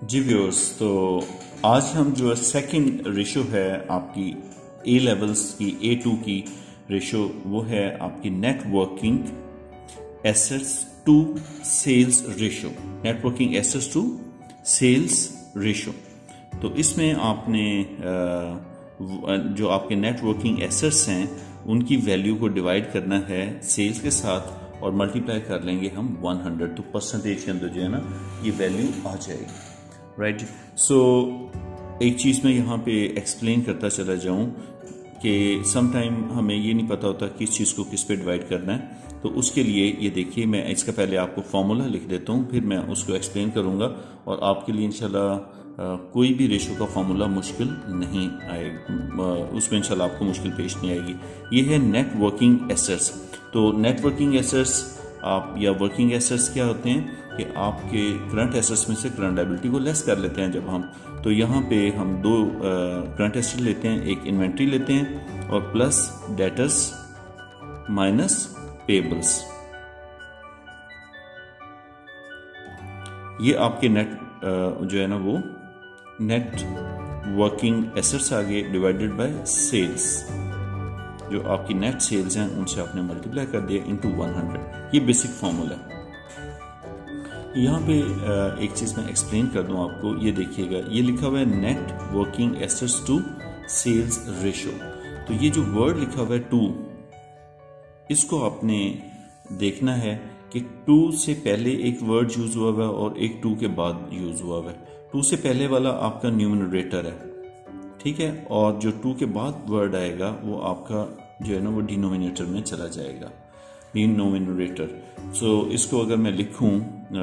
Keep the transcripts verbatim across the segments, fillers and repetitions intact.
जी viewers, तो आज हम जो सेकंड रेशो है आपकी ए लेवल्स की ए टू की रेशो, वो है आपकी networking assets to sales ratio. Networking assets to sales ratio. तो इसमें आपने जो आपके नेटवर्किंग एसेट्स हैं उनकी वैल्यू को डिवाइड करना है सेल्स के साथ और मल्टीप्लाई कर लेंगे हम सौ। तो परसेंटेज के अंदर जो है ना ये वैल्यू आ जाएगी, राइट। सो एक चीज़ मैं यहाँ पे एक्सप्लेन करता चला जाऊँ कि सम टाइम हमें ये नहीं पता होता किस चीज़ को किस पे डिवाइड करना है। तो उसके लिए ये देखिए, मैं इसका पहले आपको फॉर्मूला लिख देता हूँ, फिर मैं उसको एक्सप्लेन करूँगा और आपके लिए इंशाल्लाह कोई भी रेशो का फॉर्मूला मुश्किल नहीं आएगा, उसमें इंशाल्लाह आपको मुश्किल पेश नहीं आएगी। ये है नेटवर्किंग एसेट्स। तो नेटवर्किंग एसेट्स आप या वर्किंग एसेट्स क्या होते हैं कि आपके करंट एसेट्स में से करंट लायबिलिटी को लेस कर लेते हैं जब हम। तो यहाँ पे हम दो करंट एसेट लेते हैं, एक इन्वेंट्री लेते हैं और प्लस डेटर्स माइनस पेबल्स। ये आपके नेट जो है ना वो नेट वर्किंग एसेट्स आ गए डिवाइडेड बाय सेल्स। जो आपकी नेट सेल्स हैं उनसे आपने मल्टीप्लाई कर दिया इनटू हंड्रेड। ये बेसिक फॉर्मूला है। यहाँ पे एक चीज़ मैं एक्सप्लेन कर दूँ आपको, ये देखिएगा, ये लिखा हुआ है net working assets to sales ratio. तो ये जो वर्ड लिखा हुआ है टू, इसको आपने देखना है कि टू से पहले एक वर्ड यूज हुआ हुआ है और एक टू के बाद यूज हुआ हुआ है। टू से पहले वाला आपका न्यूमरेटर है, ठीक है, और जो टू के बाद वर्ड आएगा वो आपका जो है ना वो डिनोमिनेटर में चला जाएगा, डिनोमिनेटर। सो so, इसको अगर मैं लिखूं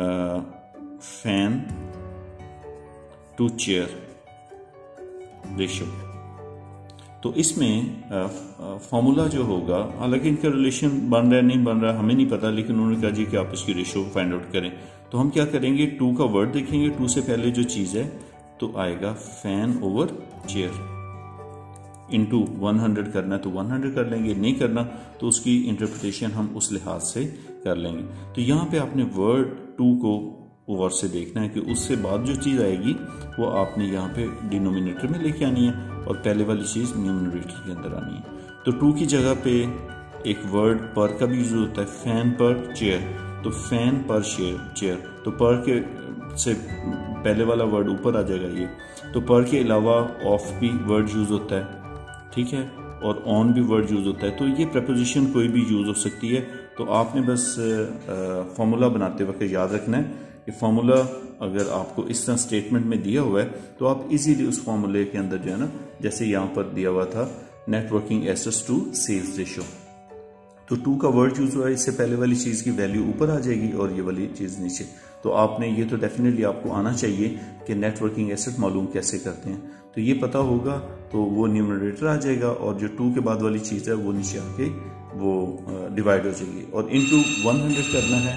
फैन टू चेयर रेशो, तो इसमें फॉर्मूला जो होगा, हालांकि इनका रिलेशन बन रहा है नहीं बन रहा हमें नहीं पता, लेकिन उन्होंने कहा जी कि आप इसकी रेशो फाइंड आउट करें। तो हम क्या करेंगे, टू का वर्ड देखेंगे, टू से पहले जो चीज़ है तो आएगा fan over chair into hundred. करना है तो हंड्रेड कर लेंगे, नहीं करना तो उसकी इंटरप्रिटेशन हम उस लिहाज से कर लेंगे। तो यहाँ पे आपने वर्ड टू को ओवर से देखना है कि उससे बाद जो चीज़ आएगी वो आपने यहाँ पे डिनोमिनेटर में लेके आनी है और पहले वाली चीज़ न्यूमरेटर के अंदर आनी है। तो टू की जगह पे एक वर्ड पर का भी यूज होता है, फैन पर चेयर। तो फैन पर चेयर, तो पर के से पहले वाला वर्ड ऊपर आ जाएगा ये। तो पर के अलावा ऑफ भी वर्ड यूज होता है, ठीक है, और ऑन भी वर्ड यूज होता है। तो ये प्रपोजिशन कोई भी यूज हो सकती है। तो आपने बस फॉर्मूला बनाते वक्त याद रखना है कि फॉर्मूला अगर आपको इस तरह स्टेटमेंट में दिया हुआ है तो आप इजीली उस फॉर्मूले के अंदर जो है ना, जैसे यहाँ पर दिया हुआ था networking assets to sales ratio, तो टू का वर्ड यूज हुआ है, इससे पहले वाली चीज़ की वैल्यू ऊपर आ जाएगी और ये वाली चीज़ नीचे। तो आपने ये तो डेफिनेटली आपको आना चाहिए कि नेटवर्किंग एसेट मालूम कैसे करते हैं। तो ये पता होगा तो वो न्यूमरेटर आ जाएगा और जो टू के बाद वाली चीज़ है वो नीचे आके वो डिवाइड हो जाएगी और इनटू हंड्रेड करना है।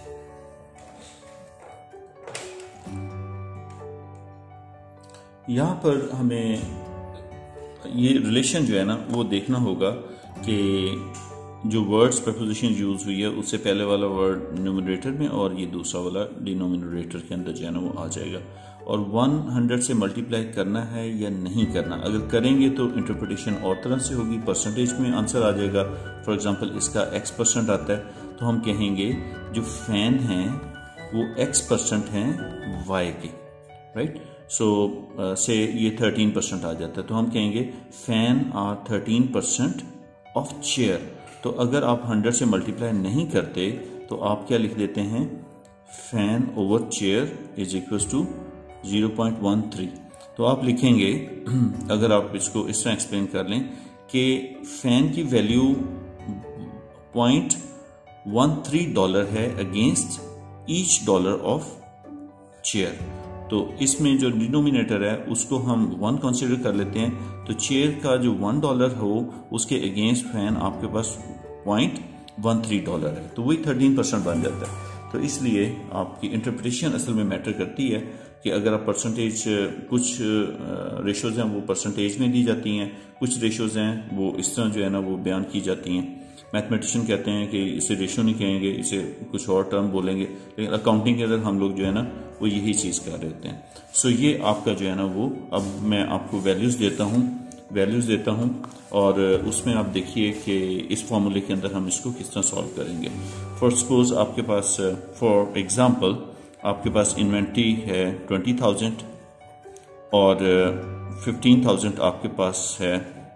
यहाँ पर हमें ये रिलेशन जो है ना वो देखना होगा कि जो वर्ड्स प्रपोजिशन यूज हुई है उससे पहले वाला वर्ड न्यूमरेटर में और ये दूसरा वाला डिनोमिनेटर के अंदर जो है ना वो आ जाएगा। और हंड्रेड से मल्टीप्लाई करना है या नहीं करना, अगर करेंगे तो इंटरप्रिटेशन और तरह से होगी, परसेंटेज में आंसर आ जाएगा। फॉर एग्जांपल इसका एक्स परसेंट आता है तो हम कहेंगे जो फैन हैं वो एक्स परसेंट हैं वाई के, राइट। सो से ये थर्टीन परसेंट आ जाता है तो हम कहेंगे fan are thirteen percent of chair. तो अगर आप हंड्रेड से मल्टीप्लाई नहीं करते तो आप क्या लिख देते हैं, fan over chair is equal to zero point one three. तो आप लिखेंगे अगर आप इसको इस तरह एक्सप्लेन कर लें कि फैन की value point one three dollar है against each dollar of chair. तो इसमें जो डिनोमिनेटर है उसको हम वन कंसिडर कर लेते हैं। तो चेयर का जो वन डॉलर हो उसके अगेंस्ट फैन आपके पास पॉइंट वन थ्री डॉलर है, तो वही थर्टीन परसेंट बन जाता है। तो इसलिए आपकी इंटरप्रिटेशन असल में मैटर करती है कि अगर आप परसेंटेज, कुछ रेशोज़ हैं वो परसेंटेज में दी जाती हैं, कुछ रेशोज़ हैं वो इस तरह जो है ना वो बयान की जाती हैं। मैथमेटिशियन कहते हैं कि इसे रेशो नहीं कहेंगे, इसे कुछ और टर्म बोलेंगे, लेकिन अकाउंटिंग के अंदर हम लोग जो है ना वो यही चीज़ कर रहे होते हैं। सो ये आपका जो है ना वो, अब मैं आपको वैल्यूज़ देता हूँ वैल्यूज़ देता हूँ और उसमें आप देखिए कि इस फॉर्मूले के अंदर हम इसको किस तरह सॉल्व करेंगे। फॉर सपोज आपके पास, फॉर एग्जांपल आपके पास इन्वेंट्री है ट्वेंटी थाउजेंड और फिफ्टीन थाउजेंड आपके पास है,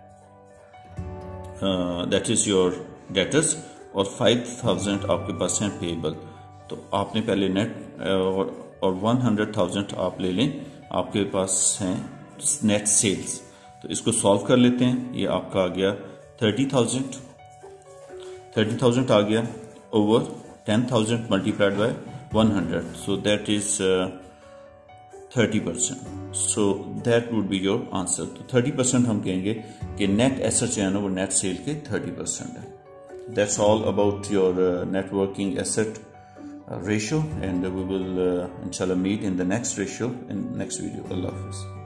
दैट इज़ योर डेटर्स, और फाइव थाउजेंड आपके पास हैं पेएबल। तो आपने पहले नेट और और वन हंड्रेड थाउजेंड आप ले लें, आपके पास हैं नेट सेल्स। तो इसको सॉल्व कर लेते हैं। ये आपका आ गया थर्टी थाउजेंड थर्टी थाउजेंड आ गया over ten thousand multiplied by one hundred, so that is thirty percent. So that would be your answer. तो थर्टी परसेंट हम कहेंगे कि नेट एसेट जो है ना वो नेट सेल के थर्टी परसेंट है। That's all about your networking asset ratio, and we will uh, inshallah meet in the next ratio in next video. Allah Hafiz.